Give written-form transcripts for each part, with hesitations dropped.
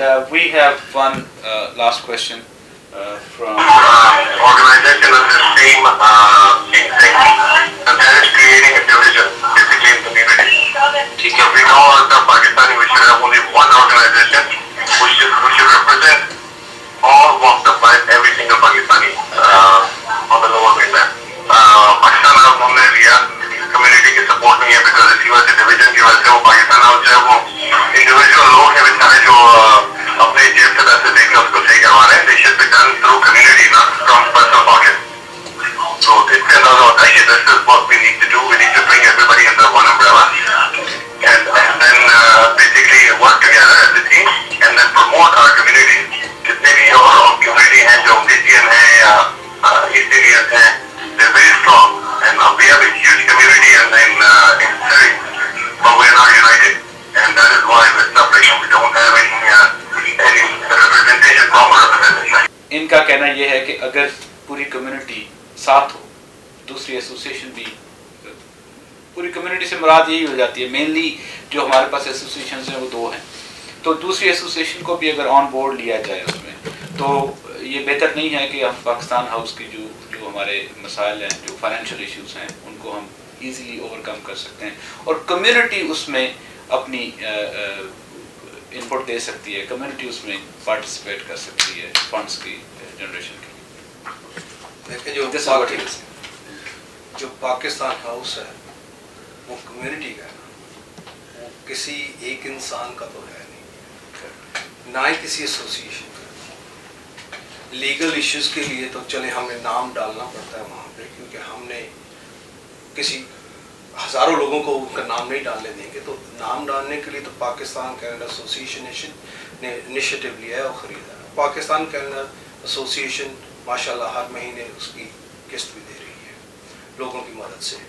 we have one last question from organization of the same thing. So that is creating a division basically in community. So we know as a Pakistani we should have only one organization which should represent all walks of life, every single Pakistani on the lower mainland. Pakistan has हमने लिया community के support नहीं है because इसी वजह से division की वजह से वो पाकिस्तान और जो वो individual लोग हैं बेचारे जो अपने जेब से पैसे देके उसको सही करवा रहे हैं, they should be done through community, not from personal pocket. So इसके अंदाजा होता है कि this is what we need to do. We need to bring everybody under one umbrella and then basically work together as a team and then promote our community. जितने भी और community हैं जो Indian हैं या East Indians हैं, they're very strong and we have a huge community in Surrey, but we're not united and that is why we're suffering. We don't have any representation from our representation. इनका कहना ये है कि अगर पूरी community साथ हो, दूसरी एसोसिएशन भी, पूरी कम्युनिटी से मुराद यही हो जाती है, मेनली जो हमारे पास एसोसिएशन हैं वो 2 हैं, तो दूसरी एसोसिएशन को भी अगर ऑन बोर्ड लिया जाए उसमें, तो ये बेहतर नहीं है कि हम पाकिस्तान हाउस की जो हमारे मसाइल हैं, जो फाइनेंशियल इश्यूज हैं, उनको हम इजीली ओवरकम कर सकते हैं और कम्युनिटी उसमें अपनी इनपुट दे सकती है, कम्युनिटी उसमें पार्टिसिपेट कर सकती है फंड्स की जनरेशन की। देखिए जो पाकिस्तान हाउस है वो कम्युनिटी का है, वो किसी एक इंसान का तो है नहीं, ना ही किसी एसोसिएशन का। लीगल इश्यूज के लिए तो चले हमें नाम डालना पड़ता है वहाँ पे, क्योंकि हमने किसी हज़ारों लोगों को उनका नाम नहीं डालने देंगे, तो नाम डालने के लिए तो पाकिस्तान कनाडा एसोसिएशन ने इनिशिएटिव लिया है और ख़रीदा है। पाकिस्तान कनाडा एसोसिएशन माशाल्लाह हर महीने उसकी किस्त भी दे रही है लोगों की मदद से।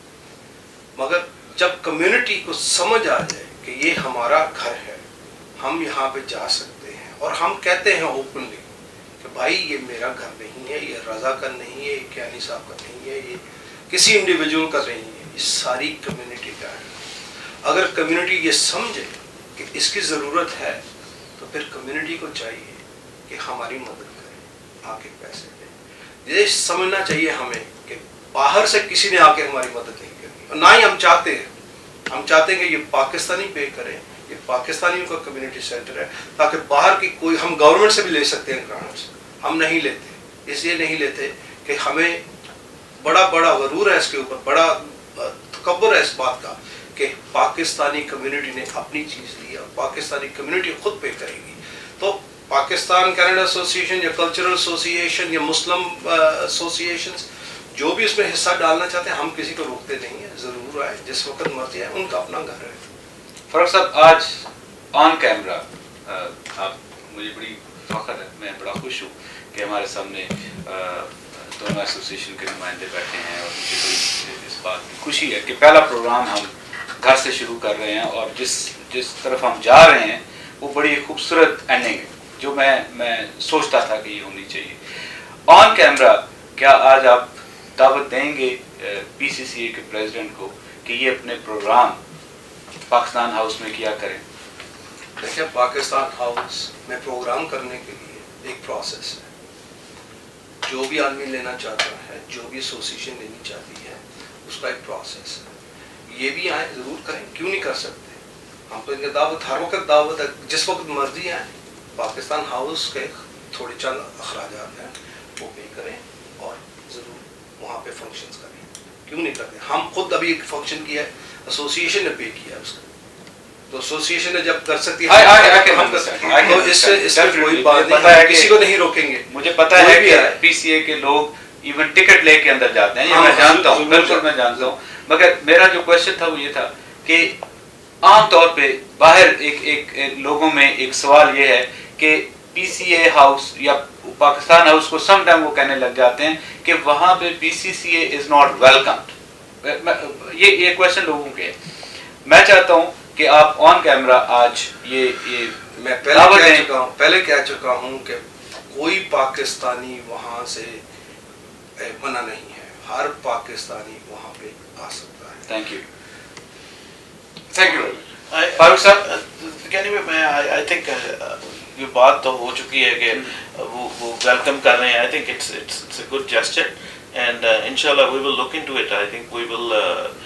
मगर जब कम्युनिटी को समझ आ जाए कि ये हमारा घर है, हम यहाँ पे जा सकते हैं और हम कहते हैं ओपनली कि भाई ये मेरा घर नहीं है, ये रज़ा का नहीं है, ये कियानी साहब का नहीं है, ये किसी इंडिविजुअल का नहीं है, ये सारी कम्युनिटी का है। अगर कम्युनिटी ये समझे कि इसकी ज़रूरत है तो फिर कम्युनिटी को चाहिए कि हमारी मदद करें, आके पैसे दें। ये समझना चाहिए हमें कि बाहर से किसी ने आके हमारी मदद नहीं करनी, और ना ही हम चाहते हैं। हम चाहते हैं कि ये पाकिस्तानी पे करें, ये पाकिस्तानियों का कम्युनिटी सेंटर है, ताकि बाहर की कोई, हम गवर्नमेंट से भी ले सकते हैं ग्रांट्स, हम नहीं लेते। इसलिए नहीं लेते कि हमें बड़ा गरूर है इसके ऊपर, बड़ा तकब्बुर है इस बात का कि पाकिस्तानी कम्युनिटी ने अपनी चीज़ ली और पाकिस्तानी कम्युनिटी खुद पे करेगी। तो पाकिस्तान कनाडा एसोसिएशन या कल्चरल एसोसिएशन या मुस्लिम एसोसिएशंस जो भी इसमें हिस्सा डालना चाहते हैं, हम किसी को रोकते नहीं है, ज़रूर आए जिस वक्त मर्जी है, उनका अपना घर है। फरूख साहब, आज ऑन कैमरा आप, मुझे बड़ी फख्र है, मैं बड़ा खुश हूँ कि हमारे सामने दोनों एसोसिएशन के नुमाइंदे बैठे हैं और मुझे बड़ी इस बात की खुशी है कि पहला प्रोग्राम हम घर से शुरू कर रहे हैं और जिस तरफ हम जा रहे हैं वो बड़ी खूबसूरत एंडिंग है जो मैं सोचता था कि ये होनी चाहिए। ऑन कैमरा क्या आज आप दावत देंगे पीसीसीए के प्रेसिडेंट को कि ये अपने प्रोग्राम पाकिस्तान हाउस में किया करें? देखिए, पाकिस्तान हाउस में प्रोग्राम करने के लिए एक प्रोसेस है। जो भी आदमी लेना चाहता है, जो भी एसोसिएशन लेनी चाहती है, उसका एक प्रोसेस है। ये भी आए, ज़रूर करें, क्यों नहीं कर सकते। हम तो इनके दावत हर वक्त दावत है, जिस वक्त मर्जी आए। पाकिस्तान हाउस के थोड़े चंद अखराजात हैं वो पे करें और ज़रूर वहाँ पे फंक्शंस करें, क्यों नहीं करते। हम खुद अभी एक फंक्शन किया है, एसोसिएशन ने पे किया उसका, तो एसोसिएशन ने जब कर सकती है हम कर सकते हैं। तो इससे कोई बात नहीं है, किसी को नहीं रोकेंगे। मुझे पता है कि पीसीए के लोग इवन टिकट लेके अंदर जाते हैं, ये मैं जानता हूँ, बिल्कुल मैं जानता हूँ। मगर मेरा जो क्वेश्चन था वो ये था कि आम तौर पे बाहर एक लोगों में एक सवाल ये है कि पीसीए हाउस या पाकिस्तान हाउस को सम टाइम वो कहने लग जाते हैं कि वहाँ पे पीसीसीए इज नॉट वेलकम। ये क्वेश्चन लोगों के है। मैं चाहता हूँ कि आप ऑन कैमरा आज ये मैं पहले कह चुका हूँ कि कोई पाकिस्तानी वहाँ से मना नहीं है, हर पाकिस्तानी वहाँ पे आ सकता है। थैंक यू फारूक साहब। Anyway, I think یہ بات تو ہو چکی ہے کہ وہ ویلکم کر رہے ہیں. I think it's a good gesture and انشاءاللہ we will look into it. I think we will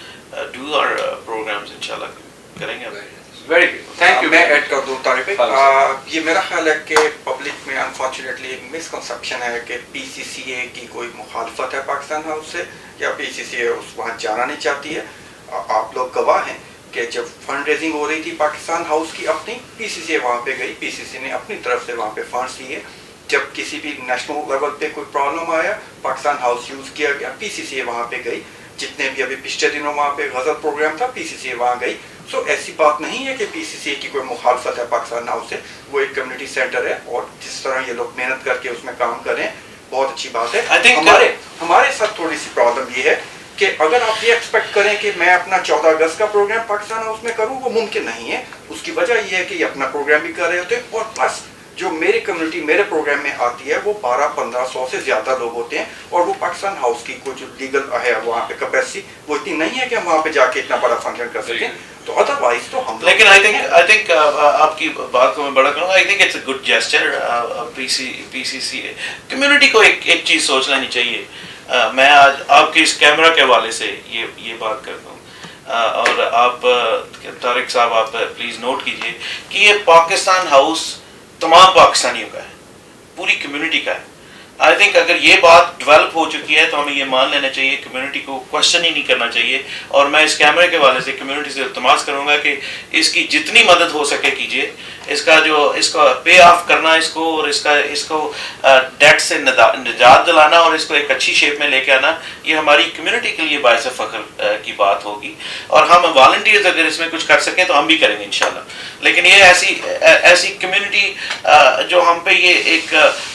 do our programs انشاءاللہ کریں گے. Very good, thank you. میں ایڈ کر دوں طارق بھائی, یہ میرا خیال ہے کہ پبلک میں انفارچونیٹلی ایک مسکنسیپشن ہے کہ پی سی سی اے کی کوئی مخالفت ہے پاکستان ہاؤس سے, یا پی سی سی اے وہاں جانا نہیں چاہتی ہے. آپ لوگ گواہ ہیں کہ جب فنڈ ریزنگ ہو رہی تھی پاکستان ہاؤس کی اپنی, پی سی سی اے وہاں پہ گئی, پی سی سی نے اپنی طرف سے وہاں پہ فنڈس دیے. جب کسی بھی نیشنل لیول پہ کوئی پرابلم آیا پاکستان ہاؤس یوز کیا گیا, پی سی سی اے وہاں پہ گئی. جتنے بھی ابھی پچھلے دنوں وہاں پہ غزل پروگرام تھا پی سی سی اے وہاں گئی. سو ایسی بات نہیں ہے کہ پی سی سی اے کی کوئی مخالفت ہے پاکستان ہاؤس سے. وہ ایک کمیونٹی سینٹر ہے اور جس طرح یہ لوگ محنت کر کے اس میں کام کریں بہت اچھی بات ہے. ہمارے ساتھ تھوڑی سی پرابلم یہ ہے کہ اگر آپ یہ ایکسپیکٹ کریں کہ میں اپنا 14 اگست کا پروگرام پاکستان ہاؤس میں کروں, وہ ممکن نہیں ہے. اس کی وجہ یہ ہے کہ یہ اپنا پروگرام بھی کر رہے ہوتے ہیں, اور پلس جو میری کمیونٹی میرے پروگرام میں آتی ہے وہ 1200-1500 سے زیادہ لوگ ہوتے ہیں, اور وہ پاکستان ہاؤس کی کوئی جو لیگل ہے وہاں پہ کیپیسٹی وہ اتنی نہیں ہے کہ ہم وہاں پہ جا کے اتنا بڑا فنکشن کر سکیں. تو ادروائز تو ہم, لیکن آئی تھنک آپ کی بات کو میں بڑا کروں گا. I think it's a good gesture. P C C A community کو ایک چیز سوچ لینی چاہیے. میں آج آپ کے اس کیمرہ کے حوالے سے یہ بات کرتا ہوں, اور آپ طارق صاحب آپ پلیز نوٹ کیجئے کہ یہ پاکستان ہاؤس تمام پاکستانیوں کا ہے, پوری کمیونٹی کا ہے. آئی تھنک اگر یہ بات ڈیولپ ہو چکی ہے تو ہمیں یہ مان لینا چاہیے, کمیونٹی کو کوشچن ہی نہیں کرنا چاہیے. اور میں اس کیمرے کے حوالے سے کمیونٹی سے التماس کروں گا کہ اس کی جتنی مدد ہو سکے کیجیے. اس کا پے آف کرنا اس کو, اور اس کو ڈیٹ سے نجات دلانا اور اس کو ایک اچھی شیپ میں لے کے آنا, یہ ہماری کمیونٹی کے لیے باعث فخر کی بات ہوگی. اور ہم والنٹیئرز اگر اس میں کچھ کر سکیں تو ہم بھی کریں گے انشاءاللہ. لیکن یہ ایسی کمیونٹی جو ہم پہ یہ ایک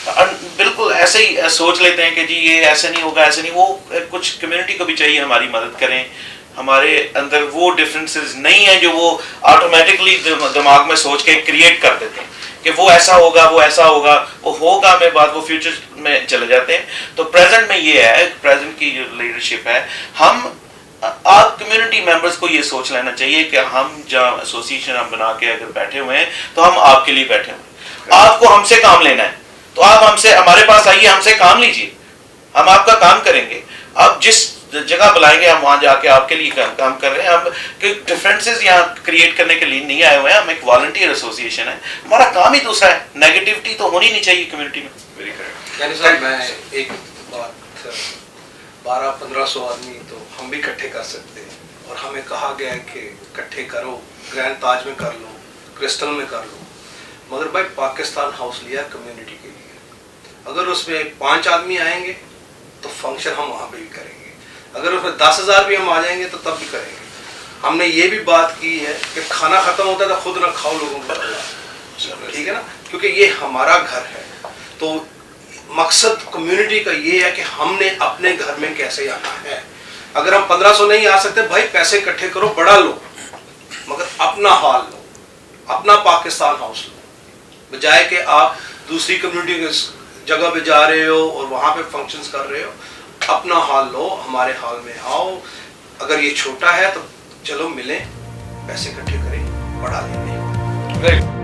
بالکل ایسے ہی سوچ لیتے ہیں کہ جی یہ ایسے نہیں ہوگا, ایسے نہیں, وہ کچھ کمیونٹی کو بھی چاہیے ہماری مدد کریں. ہمارے اندر وہ ڈفرینسز نہیں ہیں جو وہ آٹومیٹکلی دماغ میں سوچ کے کریٹ کر دیتے ہیں کہ وہ ایسا ہوگا, وہ ایسا ہوگا, وہ ہوگا میں بات, وہ فیوچر میں چلے جاتے ہیں. تو پریزنٹ میں یہ ہے, پریزنٹ کی جو لیڈرشپ ہے, ہم آپ کمیونٹی ممبرس کو یہ سوچ لینا چاہیے کہ ہم جہاں ایسوسیشن ہم بنا کے اگر بیٹھے ہوئے ہیں تو ہم آپ کے لیے بیٹھے ہوئے ہیں. آپ کو ہم سے کام لینا ہے تو آپ ہمارے پاس آئیے, ہم سے کام لیجیے, ہم آپ کا کام کریں گے. آپ جس جگہ بلائیں گے ہم وہاں جا کے آپ کے لیے کام کر رہے ہیں. ہم ڈفرینسز یہاں کریٹ کرنے کے لیے نہیں آئے ہوئے ہیں. ہم ایک والنٹیئر ایسوسیشن ہے, ہمارا کام ہی دوسرا ہے. نیگیٹیوٹی تو ہونی نہیں چاہیے کمیونٹی میں. Very correct. یعنی صاحب میں ایک بات, 1200-1500 آدمی تو ہم بھی اکٹھے کر سکتے ہیں, اور ہمیں کہا گیا ہے کہ اکٹھے کرو, گرینڈ تاج میں کر لو, کرسٹل میں کر لو. مگر بھائی پاکستان ہاؤس لیا کمیونٹی کے لیے, اگر اس میں 5 آدمی آئیں گے تو فنکشن ہم وہاں پہ بھی کریں گے. اگر اس میں 10,000 بھی ہم آ جائیں گے تو تب بھی کریں گے. ہم نے یہ بھی بات کی ہے کہ کھانا ختم ہوتا ہے تو خود نہ کھاؤ, لوگوں کو ٹھیک ہے نا, کیونکہ یہ ہمارا گھر ہے. تو مقصد کمیونٹی کا یہ ہے کہ ہم نے اپنے گھر میں کیسے آنا ہے. اگر ہم 1500 نہیں آ سکتے, بھائی پیسے اکٹھے کرو, بڑا لو, مگر اپنا حال لو, اپنا پاکستان ہاؤس لو, بجائے کہ آپ دوسری کمیونٹی کے جگہ پہ جا رہے ہو اور وہاں پہ فنکشنز کر رہے ہو. اپنا حال لو, ہمارے حال میں آؤ. اگر یہ چھوٹا ہے تو چلو ملیں, پیسے اکٹھے کریں, بڑا لیں.